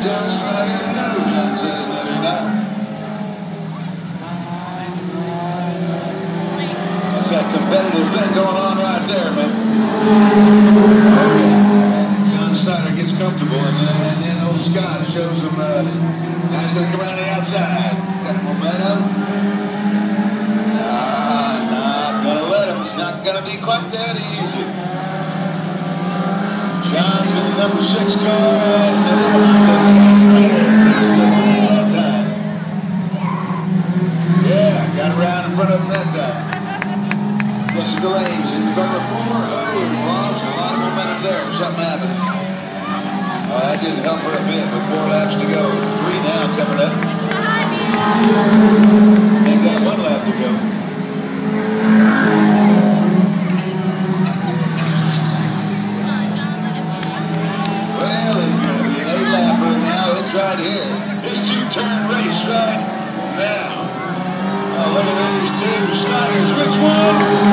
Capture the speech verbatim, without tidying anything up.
John Snyder? No, John says no, you're not. That's that competitive thing going on right there, man. Oh, yeah. John Snyder gets comfortable, and then, and then old Scott shows him uh, guys that come around the outside. Got momentum. Ah, not gonna let him. It's not gonna be quite that easy. John's in the number six car, and the little Honda Snyder takes the lead that time. Yeah, got around in front of him that time. Jessica Lane's in the number four. Oh, lost a lot of momentum there. Something happened. Oh, that didn't help her a bit with four laps to go. Three now coming up. Ain't got one lap to go. Well, it's going to be an eight lapper now. It's right here. This two-turn race right now. Oh, look at these two Snyders. Which one?